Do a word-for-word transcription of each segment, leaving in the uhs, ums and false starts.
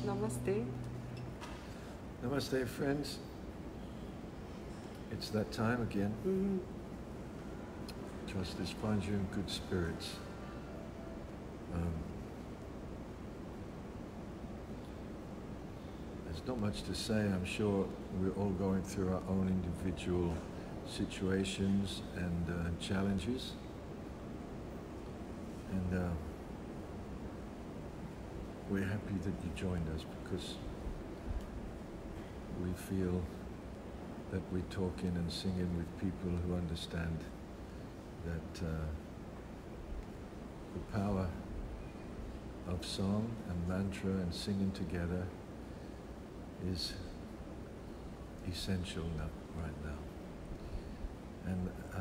Namaste. Namaste, friends. It's that time again. Mm-hmm. Trust this finds you in good spirits. Um, there's not much to say. I'm sure we're all going through our own individual situations and uh, challenges. And uh, we're happy that you joined us because we feel that we're talking and singing with people who understand that uh, the power of song and mantra and singing together is essential now, right now. And uh,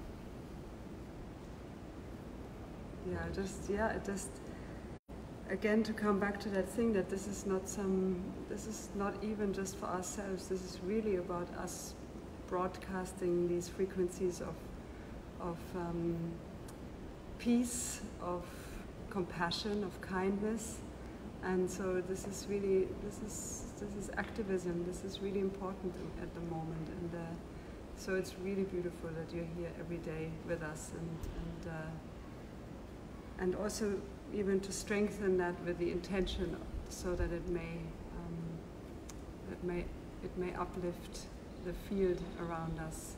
yeah, just yeah, it just again to come back to that thing that this is not some, this is not even just for ourselves. This is really about us broadcasting these frequencies of of um, peace, of compassion, of kindness. And so this is really, this is this is activism. This is really important at the moment. And uh, so it's really beautiful that you're here every day with us, and and uh, and also even to strengthen that with the intention, so that it may um, it may it may uplift the field around us.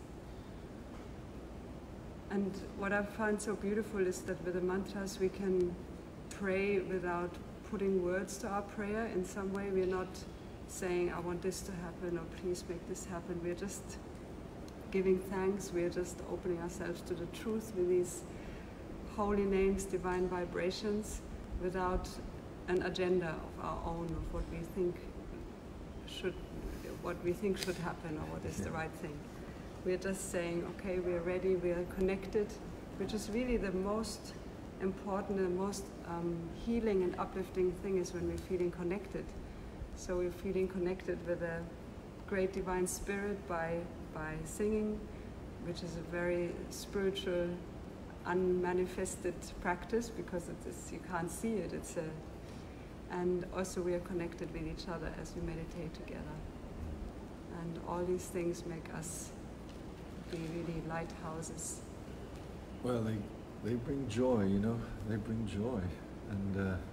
And what I've found so beautiful is that with the mantras we can pray without putting words to our prayer. In some way we're not saying, I want this to happen, or please make this happen. We're just giving thanks. We're just opening ourselves to the truth with these holy names, divine vibrations, without an agenda of our own, of what we think should, what we think should happen, or what is the right thing. We're just saying, okay, we're ready, we are connected, which is really the most important, the most um, healing and uplifting thing is when we're feeling connected. So we're feeling connected with a great divine spirit by, by singing, which is a very spiritual, unmanifested practice, because it is, you can't see it. It's a, and also we are connected with each other as we meditate together. And all these things make us be really lighthouses. well, they they bring joy, you know. They bring joy, and uh,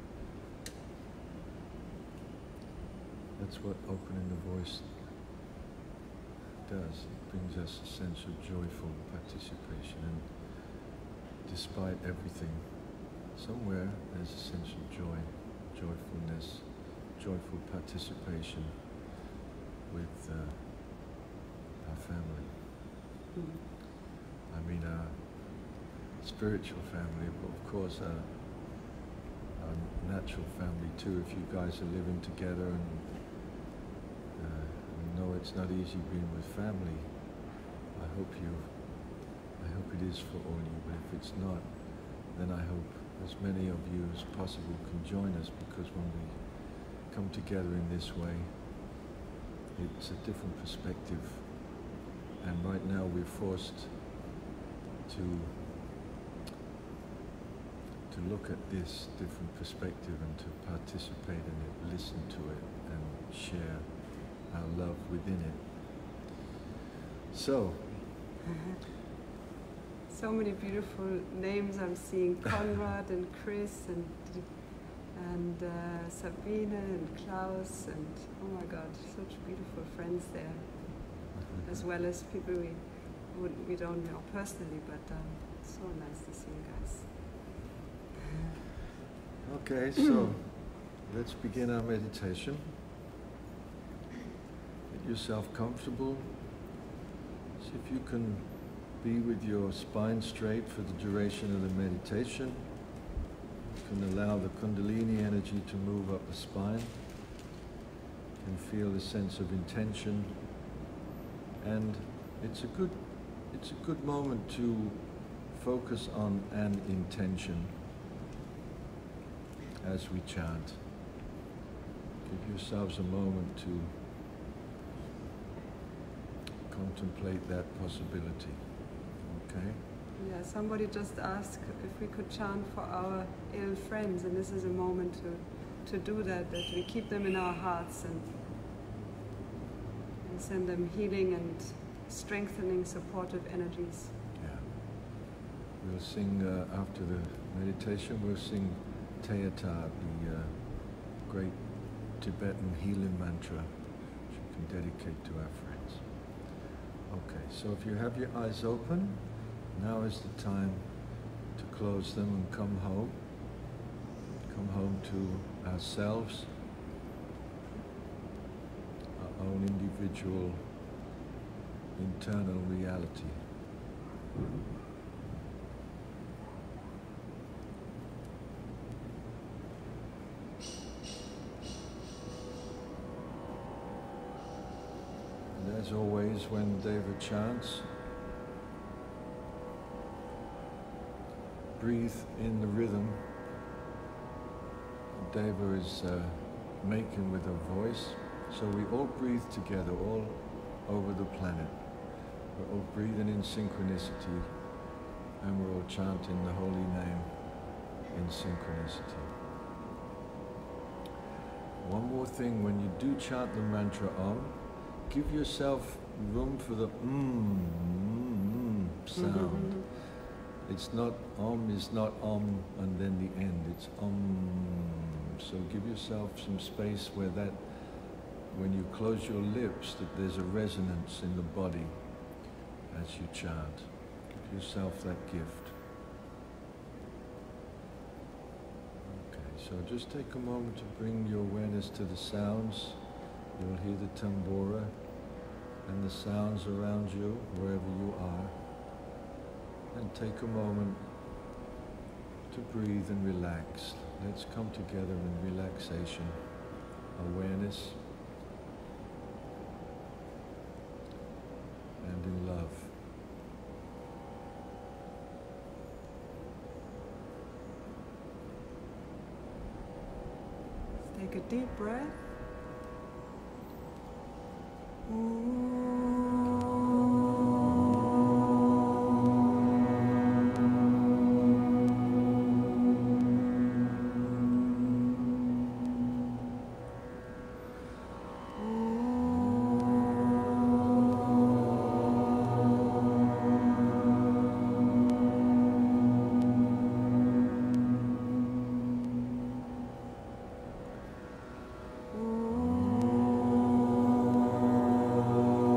that's what opening the voice does. It brings us a sense of joyful participation, and despite everything, somewhere there's a sense of joy, joyfulness, joyful participation with uh, our family. Mm. I mean, our spiritual family, but of course our, our natural family too. If you guys are living together, and uh, you know it's not easy being with family, I hope you, I hope it is for all you. But if it's not, then I hope as many of you as possible can join us, because when we come together in this way, it's a different perspective. And right now we're forced to to look at this different perspective and to participate in it, listen to it, and share our love within it. So, so many beautiful names I'm seeing: Konrad and Chris and and uh, Sabine and Klaus, and oh my God, such beautiful friends there, as well as people we wouldn't, we don't know personally, but um, it's so nice to see you guys. okay, so let's begin our meditation. Get yourself comfortable. See if you can be with your spine straight for the duration of the meditation. You can allow the Kundalini energy to move up the spine and feel the sense of intention. And it's a good, it's a good moment to focus on an intention as we chant. Give yourselves a moment to contemplate that possibility. Okay? Yeah, somebody just asked if we could chant for our ill friends, and this is a moment to to do that, that we keep them in our hearts and, and send them healing and strengthening, supportive energies. Yeah. We'll sing, uh, after the meditation, we'll sing Teyata, the uh, great Tibetan healing mantra, which you can dedicate to our friends. Okay, so if you have your eyes open, now is the time to close them and come home. Come home to ourselves, our own individual internal reality. And as always, when Deva chants, breathe in the rhythm Deva is uh, making with her voice. So we all breathe together, all over the planet. We're all breathing in synchronicity, and we're all chanting the holy name in synchronicity. One more thing, when you do chant the mantra Om, give yourself room for the mm, mm, mm sound. Mm-hmm. It's not, Om is not Om and then the end, it's Om. So give yourself some space where that, when you close your lips, that there's a resonance in the body as you chant. Give yourself that gift. Okay, so just take a moment to bring your awareness to the sounds. You'll hear the tambura and the sounds around you, wherever you are. And take a moment to breathe and relax. Let's come together in relaxation, awareness, and in love. Take a deep breath. Ooh. Oh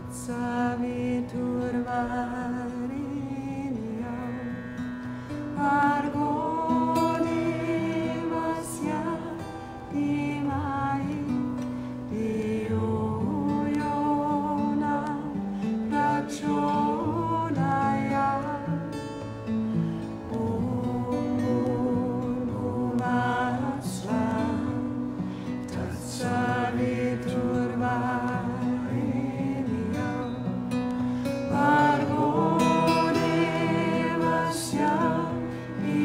savitur variniam, argonimasya imai, dioyona prachonaya, umurgumasva, tatsavitur variniam, argonimasya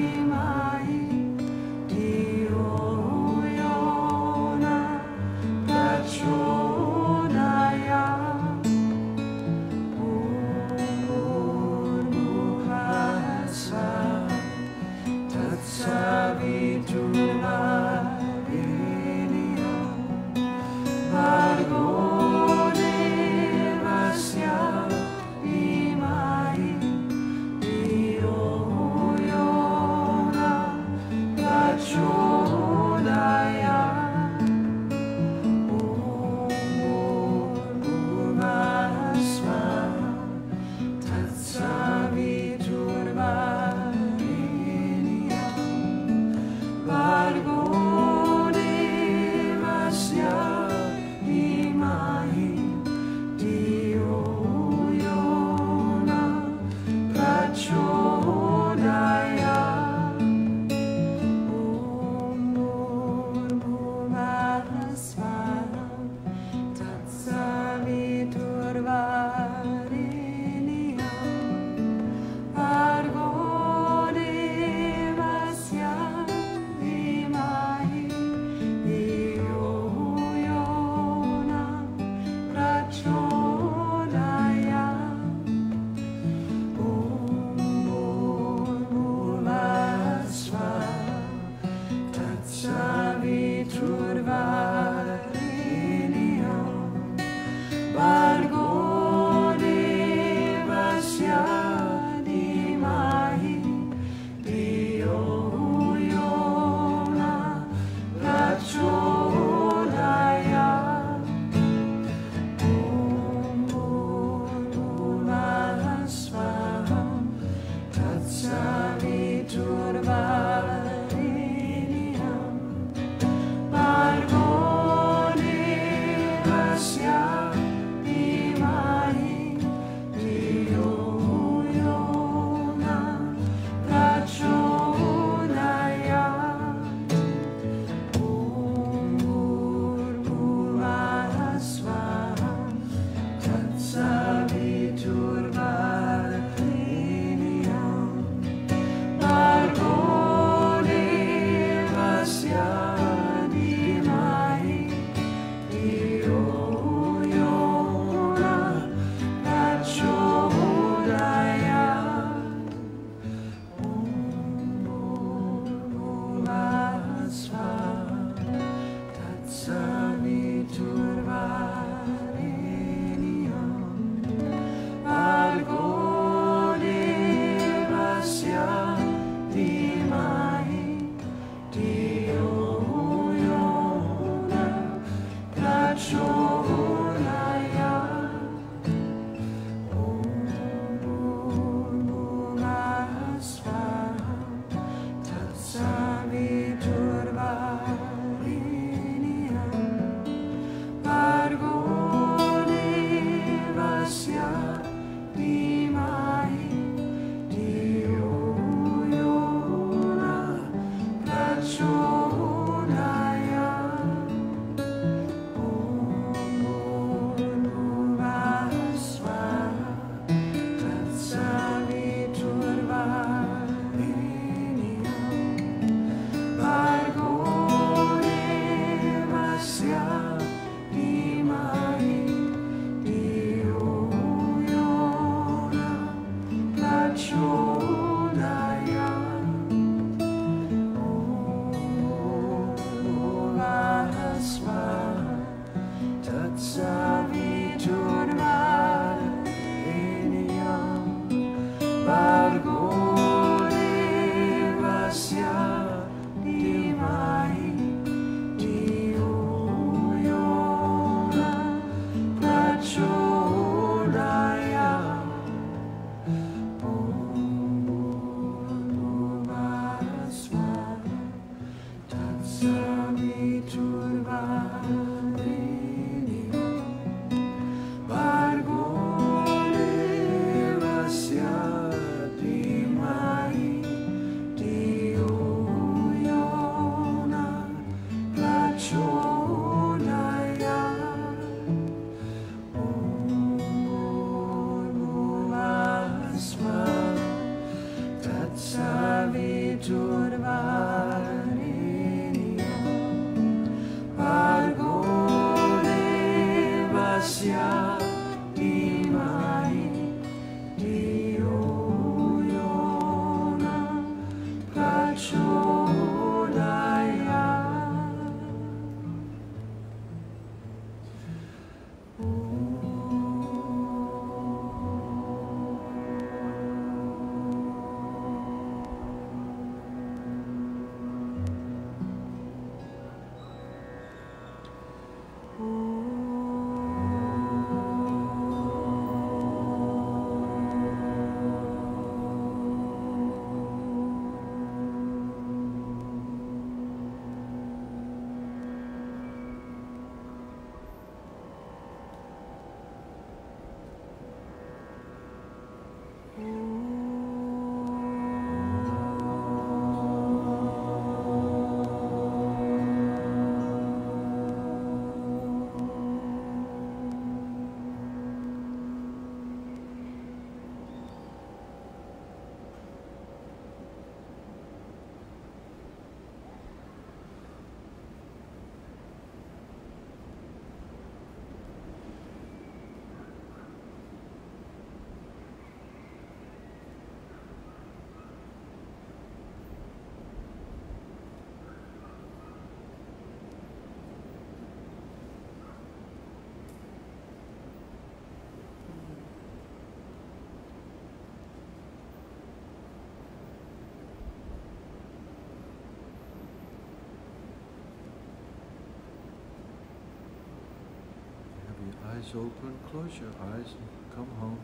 Eyes open, close your eyes and come home.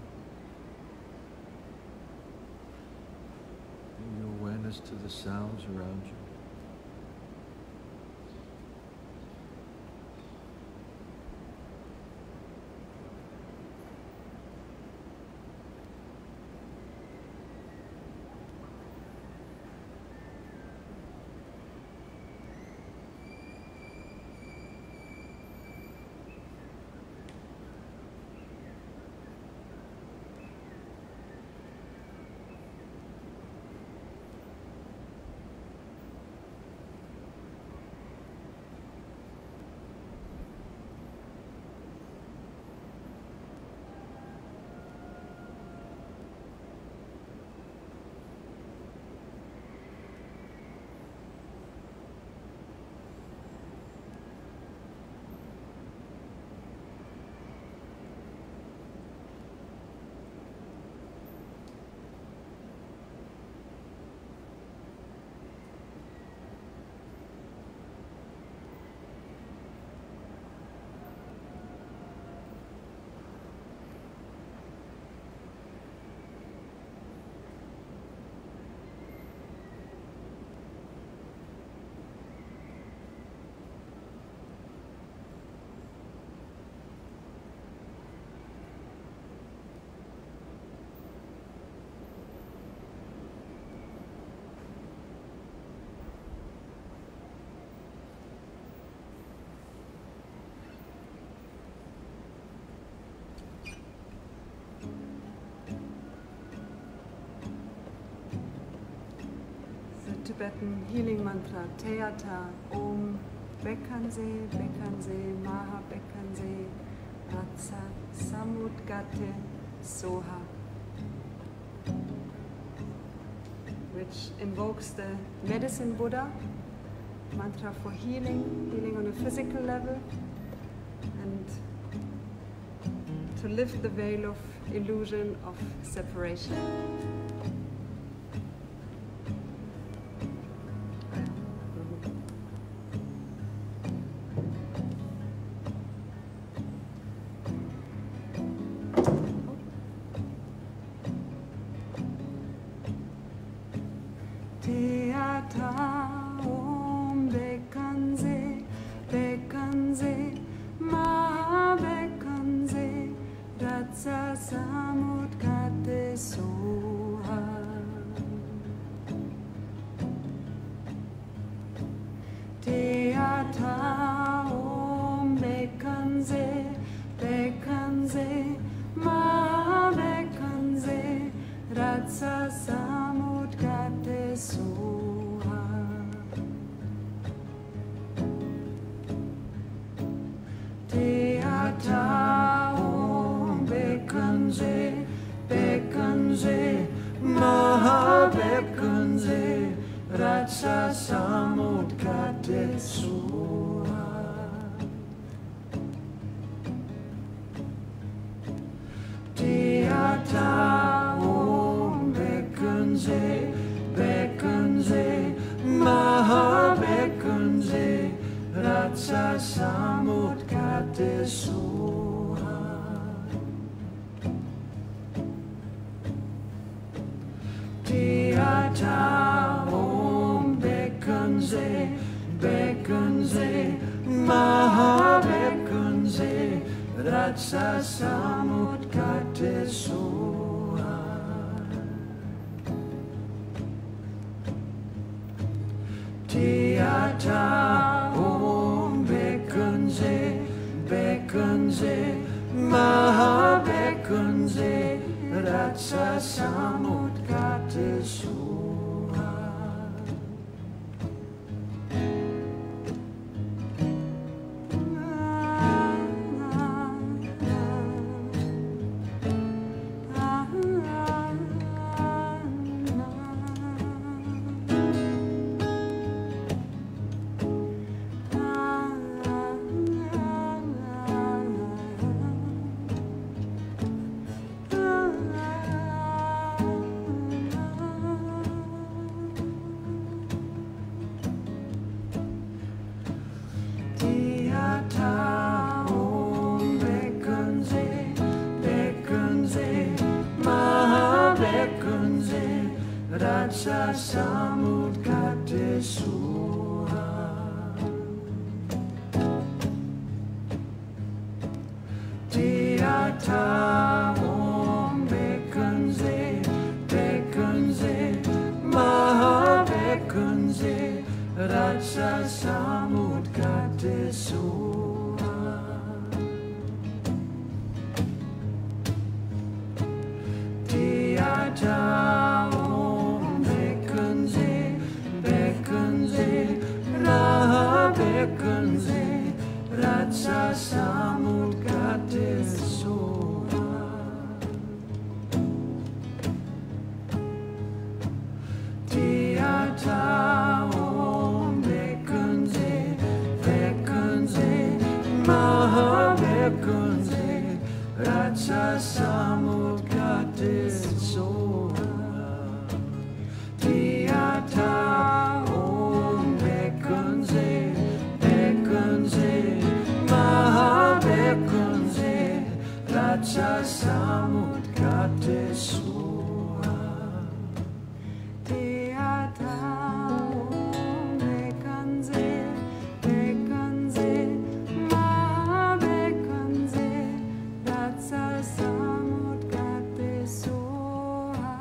Bring your awareness to the sounds around you. Tibetan healing mantra, Teata, Om, Bekkanse, Bekkanse, Maha Bekkanse, Ratsa, Samudgate, Soha, which invokes the medicine Buddha, mantra for healing, healing on a physical level, and to lift the veil of illusion of separation. Teata Ratsa Samudgate Soha. Tiyata Om Bekunze, Bekunze, Mahabekunze, Ratsa Samudgate Soha. Tiyata Om Bekunze, Bekunze, Mahabekunze, Ratsa Samudgate Soha. Tiyata Om Bekunze, Bekunze, Mahabekunze, Ratsa Samudgate Soha. Tiyata Om Bekunze, Bekunze, Mahabekunze, Ratsa Samudgate Soha. Tiyata Om Bekunze, Bekunze, Mahabekunze, Ratsa Samudgate Soha. Tiyata Om Bekunze, Bekunze, Mahabekunze, Ratsa Samudgate Soha. Tiyata Om Bekunze, Bekunze, Mahabekunze, Ratsa Samudgate Soha. Tiyata Om Bekunze, Bekunze, Mahabekunze, Ratsa Samudgate Soha. Tiyata Om Bekunze, Bekunze, Mahabekunze, Ratsa Samudgate Soha.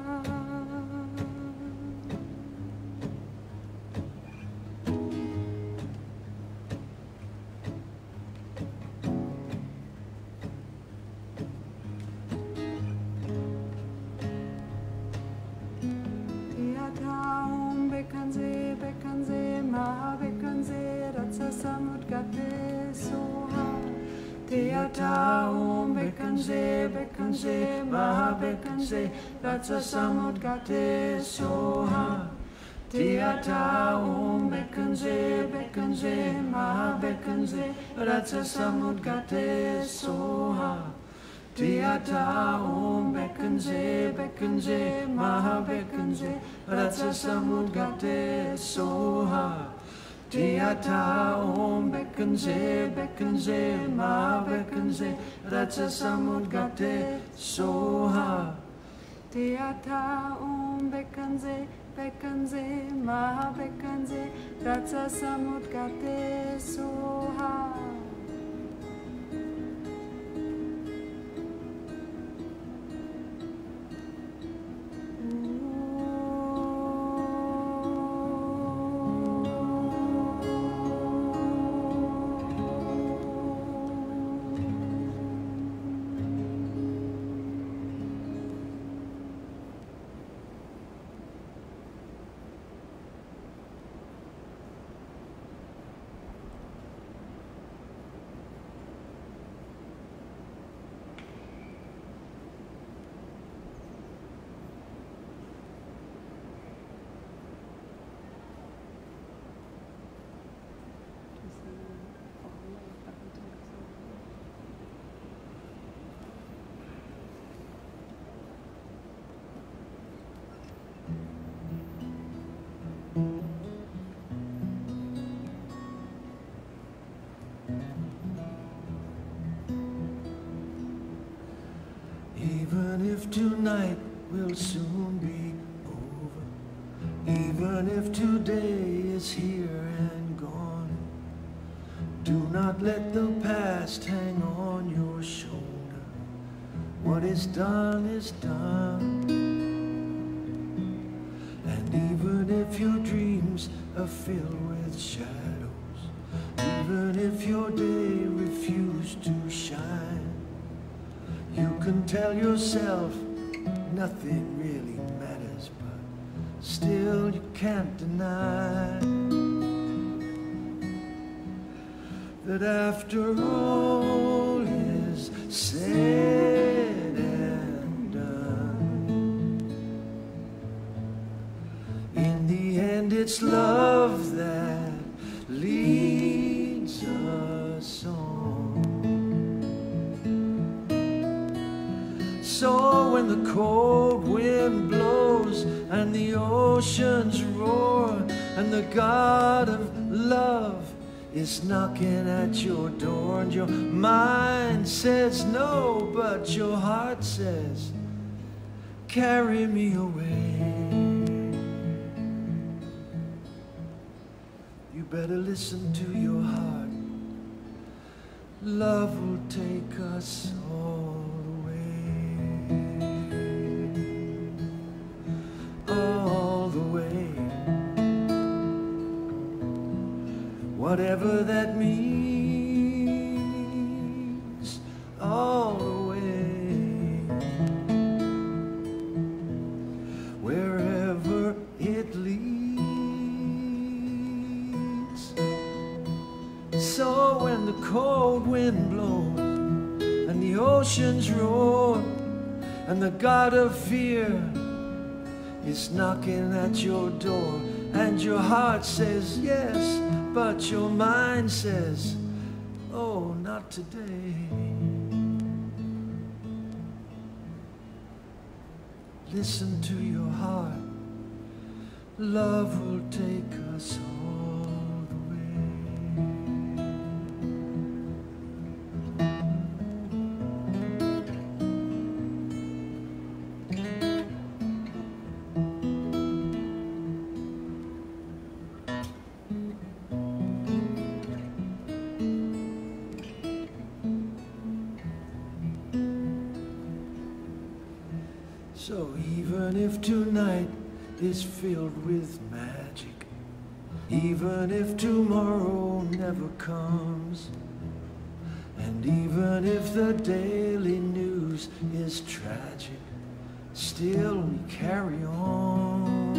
Tiyata Om Bekunze, Bekunze, Mahabekunze, Ratsa Samudgate Soha. Tiyata Om Bekunze, Bekunze, Mahabekunze, Ratsa Samudgate Soha. Tiyata Om Bekunze, Bekunze, Mahabekunze, Ratsa Samudgate Soha. Tiyata Om Bekunze, Bekunze, Mahabekunze, Ratsa Samudgate Soha. Tiyata Om Bekunze, Bekunze, Mahabekunze, Ratsa Samudgate Soha. Tiyata Om Bekunze, Bekunze, Mahabekunze, Ratsa Samudgate Soha. even if tonight will soon be over, even if today is here and gone, do not let the past hang on your shoulder. What is done is done. And even if your dreams are filled with shadows, even if your day refused to shine, you can tell yourself nothing really matters, but still you can't deny that after all is said and done, in the end it's love that leads us on. So when the cold wind blows and the oceans roar and the God of love is knocking at your door, and your mind says no, but your heart says, carry me away. You better listen to your heart. Love will take us all the way, all the way. Whatever that means, all the way. Wherever it leads. So when the cold wind blows and the oceans roar and the God of fear is knocking at your door, and your heart says yes, but your mind says, oh, not today. Listen to your heart. Love will take us all the way. So even if tonight is filled with magic, even if tomorrow never comes, and even if the daily news is tragic, still we carry on,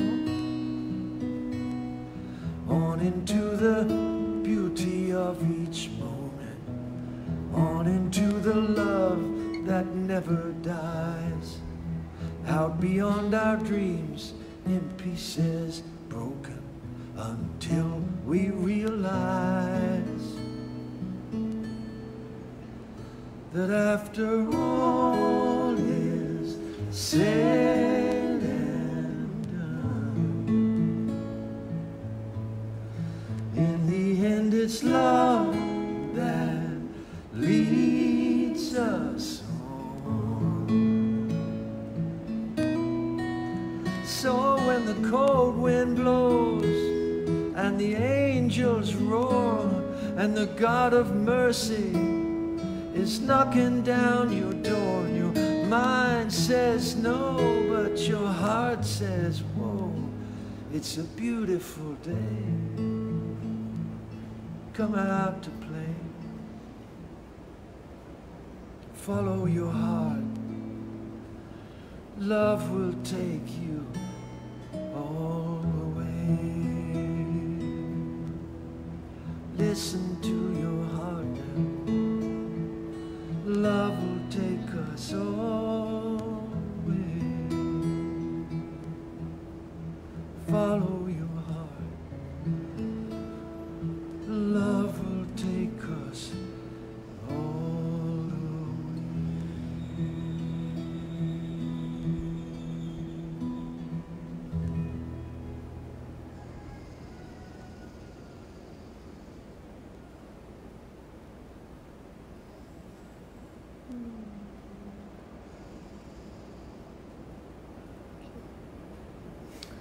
on into the beauty of each moment, on into the love that never dies. Out beyond our dreams, in pieces broken, until we realize that after all is said and done, in the end it's love that leads us on. So when the cold wind blows and the angels roar and the God of mercy is knocking down your door, and your mind says no, but your heart says whoa, it's a beautiful day. Come out to play. Follow your heart. Love will take you all the way. Listen to your heart now. Love will take us all the way. Follow your heart. Love will take us all the way.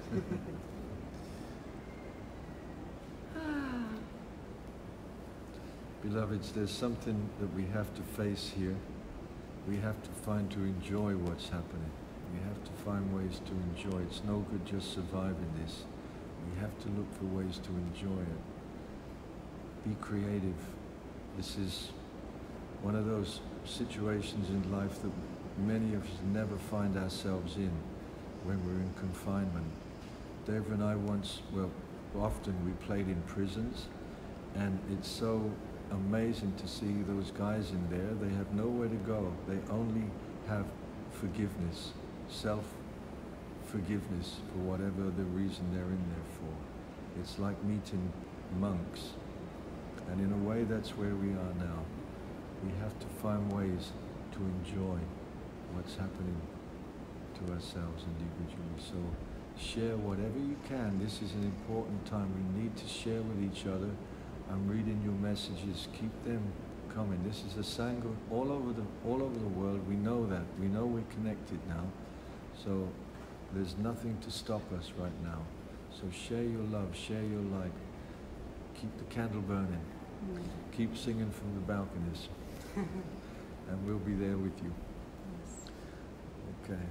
Beloveds, there's something that we have to face here. We have to find to enjoy what's happening. We have to find ways to enjoy. It's no good just surviving this. We have to look for ways to enjoy it. Be creative. This is one of those situations in life that many of us never find ourselves in when we're in confinement. Dave and I once, well, often we played in prisons, and it's so amazing to see those guys in there. They have nowhere to go. They only have forgiveness, self-forgiveness for whatever the reason they're in there for. It's like meeting monks. And in a way, that's where we are now. We have to find ways to enjoy what's happening to ourselves individually. So share whatever you can. This is an important time. We need to share with each other. I'm reading your messages. Keep them coming. This is a Sangha all over the all over the world. We know that. We know we're connected now. So there's nothing to stop us right now. So share your love, share your light. Keep the candle burning. Mm. Keep singing from the balconies. And we'll be there with you. Yes. Okay.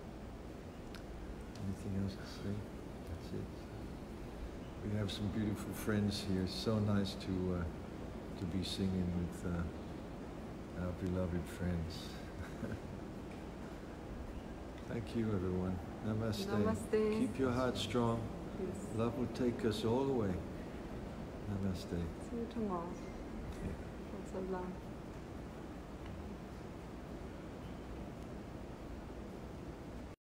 Anything else to say? That's it. We have some beautiful friends here. It's so nice to uh, to be singing with uh, our beloved friends. Thank you, everyone. Namaste. Namaste. Keep your heart strong. Yes. Love will take us all the way. Namaste. See you tomorrow. Okay. Lots of love.